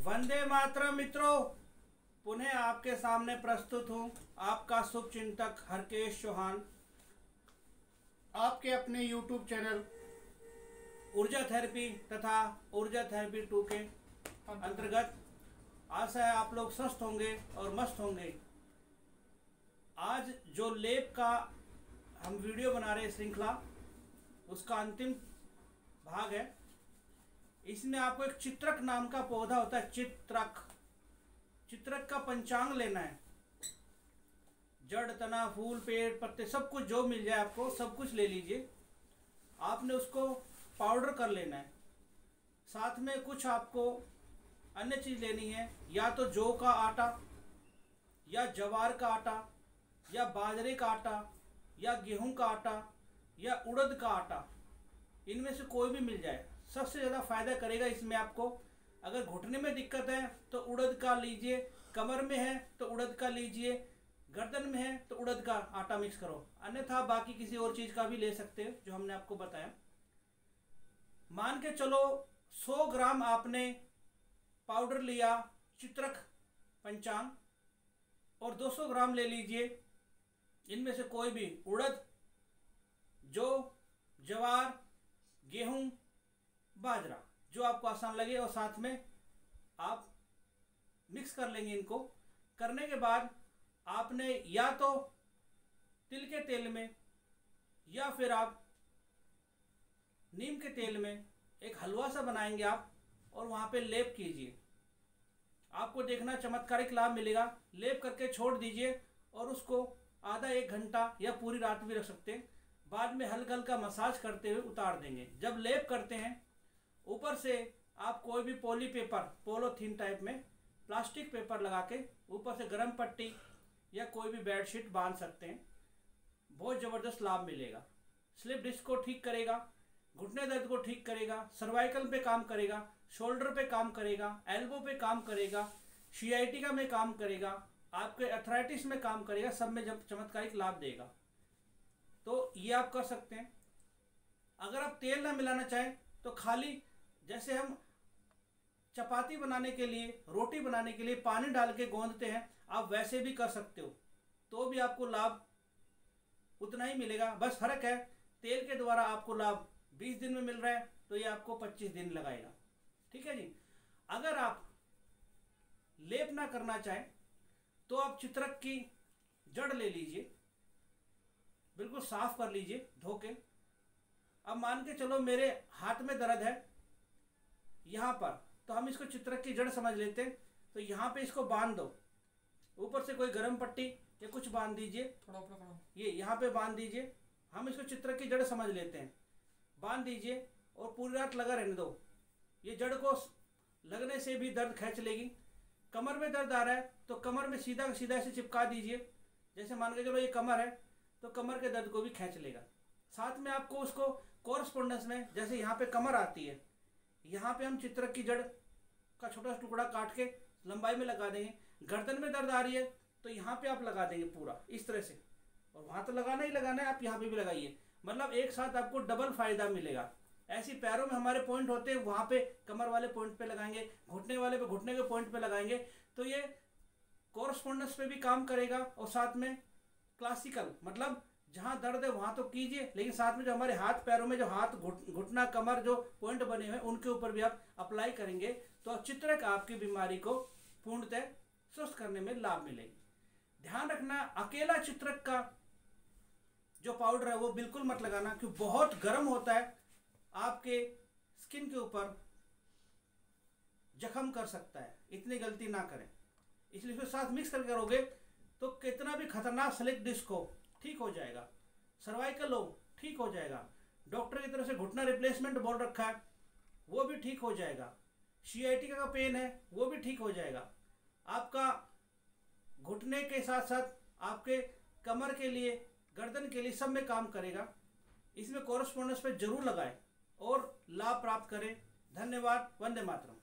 वंदे मातरम मित्रों, पुनः आपके सामने प्रस्तुत हूँ आपका शुभ चिंतक हरकेश चौहान, आपके अपने YouTube चैनल ऊर्जा थेरेपी तथा ऊर्जा थेरेपी 2 के अंतर्गत। आशा है आप लोग स्वस्थ होंगे और मस्त होंगे। आज जो लेप का हम वीडियो बना रहे हैं श्रृंखला, उसका अंतिम भाग है। इसमें आपको एक चित्रक नाम का पौधा होता है। चित्रक का पंचांग लेना है। जड़, तना, फूल, पेड़, पत्ते सब कुछ जो मिल जाए आपको, सब कुछ ले लीजिए। आपने उसको पाउडर कर लेना है। साथ में कुछ आपको अन्य चीज़ लेनी है, या तो जौ का आटा, या ज्वार का आटा, या बाजरे का आटा, या गेहूं का आटा, या उड़द का आटा। इनमें से कोई भी मिल जाए, सबसे ज़्यादा फायदा करेगा इसमें आपको। अगर घुटने में दिक्कत है तो उड़द का लीजिए, कमर में है तो उड़द का लीजिए, गर्दन में है तो उड़द का आटा मिक्स करो। अन्यथा बाकी किसी और चीज़ का भी ले सकते हो जो हमने आपको बताया। मान के चलो 100 ग्राम आपने पाउडर लिया चित्रक पंचांग, और 200 ग्राम ले लीजिए इनमें से कोई भी उड़द, जौ, ज्वार, गेहूं, बाजरा, जो आपको आसान लगे, और साथ में आप मिक्स कर लेंगे। इनको करने के बाद आपने या तो तिल के तेल में या फिर आप नीम के तेल में एक हलवा सा बनाएंगे आप, और वहाँ पे लेप कीजिए। आपको देखना चमत्कारिक लाभ मिलेगा। लेप करके छोड़ दीजिए और उसको आधा 1 घंटा या पूरी रात भी रख सकते हैं। बाद में हल्का हल्का मसाज करते हुए उतार देंगे। जब लेप करते हैं, ऊपर से आप कोई भी पॉली पेपर, पोलोथीन टाइप में प्लास्टिक पेपर लगा के ऊपर से गर्म पट्टी या कोई भी बेडशीट बांध सकते हैं। बहुत ज़बरदस्त लाभ मिलेगा। स्लिप डिस्क को ठीक करेगा, घुटने दर्द को ठीक करेगा, सर्वाइकल पे काम करेगा, शोल्डर पे काम करेगा, एल्बो पे काम करेगा, सियाटिका में काम करेगा, आपके अर्थराइटिस में काम करेगा। सब में जब चमत्कारिक लाभ देगा। तो ये आप कर सकते हैं। अगर आप तेल ना मिलाना चाहें तो खाली जैसे हम चपाती बनाने के लिए, रोटी बनाने के लिए पानी डाल के गूंदते हैं, आप वैसे भी कर सकते हो, तो भी आपको लाभ उतना ही मिलेगा। बस फर्क है, तेल के द्वारा आपको लाभ 20 दिन में मिल रहा है, तो ये आपको 25 दिन लगाएगा। ठीक है जी। अगर आप लेप ना करना चाहें तो आप चित्रक की जड़ ले लीजिए, बिल्कुल साफ कर लीजिए धो के। अब मान के चलो मेरे हाथ में दर्द है यहाँ पर, तो हम इसको चित्रक की जड़ समझ लेते हैं। तो यहाँ पे इसको बांध दो, ऊपर से कोई गर्म पट्टी या कुछ बांध दीजिए, थोड़ा ये यहाँ पे बांध दीजिए। हम इसको चित्रक की जड़ समझ लेते हैं। बांध दीजिए और पूरी रात लगा रहने दो। ये जड़ को लगने से भी दर्द खींच लेगी। कमर में दर्द आ रहा है तो कमर में सीधा सीधा ऐसे चिपका दीजिए। जैसे मान के चलो ये कमर है तो कमर के दर्द को भी खींच लेगा। साथ में आपको उसको कोरस्पोंडेंस में, जैसे यहाँ पे कमर आती है, यहाँ पे हम चित्रक की जड़ का छोटा सा टुकड़ा काट के लंबाई में लगा देंगे। गर्दन में दर्द आ रही है तो यहाँ पे आप लगा देंगे पूरा इस तरह से, और वहाँ तो लगाना ही लगाना है, आप यहाँ पे भी लगाइए। मतलब एक साथ आपको डबल फायदा मिलेगा। ऐसी पैरों में हमारे पॉइंट होते हैं, वहाँ पे कमर वाले पॉइंट पे लगाएंगे, घुटने वाले पे घुटने के पॉइंट पे लगाएंगे, तो ये कोरस्पोंडेंस पे भी काम करेगा। और साथ में क्लासिकल, मतलब जहाँ दर्द है वहाँ तो कीजिए, लेकिन साथ में जो हमारे हाथ पैरों में जो हाथ, घुटना, कमर जो पॉइंट बने हुए हैं उनके ऊपर भी आप अप्लाई करेंगे, तो चित्रक आपकी बीमारी को पूर्णतः स्वस्थ करने में लाभ मिलेगी। ध्यान रखना, अकेला चित्रक का जो पाउडर है वो बिल्कुल मत लगाना, क्योंकि बहुत गर्म होता है, आपके स्किन के ऊपर जख्म कर सकता है। इतनी गलती ना करें। इसलिए इसके साथ मिक्स करके करोगे तो कितना भी खतरनाक स्लिप डिस्क हो ठीक हो जाएगा, सर्वाइकल हो ठीक हो जाएगा, डॉक्टर की तरफ से घुटना रिप्लेसमेंट बोल रखा है वो भी ठीक हो जाएगा, सियाटिका का पेन है वो भी ठीक हो जाएगा। आपका घुटने के साथ साथ आपके कमर के लिए, गर्दन के लिए, सब में काम करेगा। इसमें कोरस्पोंडेंस पे जरूर लगाएं और लाभ प्राप्त करें। धन्यवाद। वंदे मातरम।